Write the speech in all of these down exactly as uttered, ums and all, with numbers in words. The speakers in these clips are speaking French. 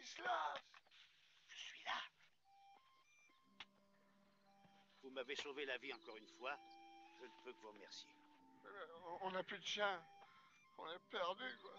Stanislas! Je suis là. Vous m'avez sauvé la vie encore une fois. Je ne peux que vous remercier. Euh, on n'a plus de chien. On est perdu, quoi.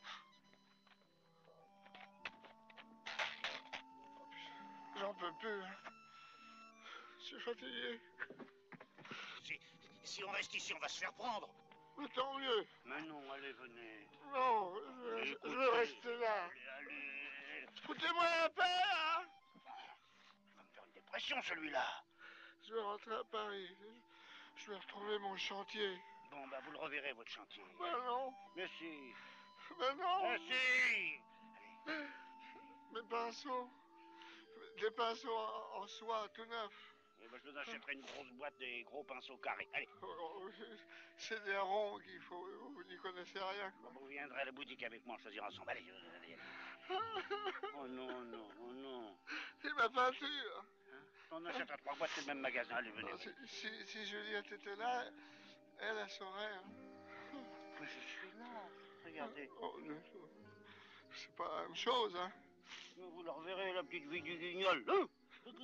J'en peux plus. Je suis fatigué. Si, si on reste ici, on va se faire prendre. Mais tant mieux. Mais non, allez, venez. Non, je, je veux rester là. Allez, allez. Foutez-moi la paix, hein. Il va me faire une dépression, celui-là. Je vais rentrer à Paris. Je vais retrouver mon chantier. Bon, bah, vous le reverrez, votre chantier. Ben non. Mais si. Ben non. Mais si. Allez. Mes pinceaux. Des pinceaux en, en soie tout neufs. Eh ben, je vous achèterai une grosse boîte des gros pinceaux carrés. Allez. Oh, c'est des ronds qu'il faut. Vous n'y connaissez rien, quoi. Bon, vous viendrez à la boutique avec moi, on choisira ensemble. Allez, allez, allez. Oh non, non, oh non. Et ma peinture. Hein? On achètera trois boîtes, c'est le même magasin. Allez, venez. Non, si, si, si Juliette était là, elle, elle saurait. Hein. Mais je suis là. Regardez. Oh, c'est pas la même chose, hein. Vous le reverrez, la petite vie du guignol. Hein? Vous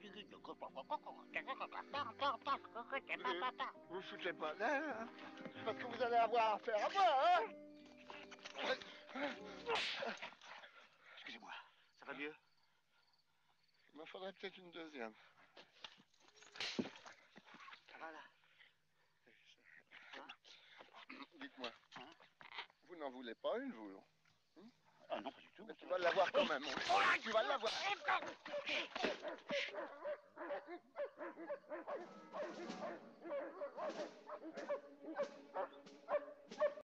foutez pas d'elle, hein. Parce que vous allez avoir affaire à moi, hein. Excusez-moi, ça va mieux? Il m'en faudrait peut-être une deuxième. Ça va là? Hein? Dites-moi, hein? Vous n'en voulez pas une, vous? Hein? Ah non, pas du tout. Mais tu vas l'avoir quand même. Oh, tu vas l'avoir.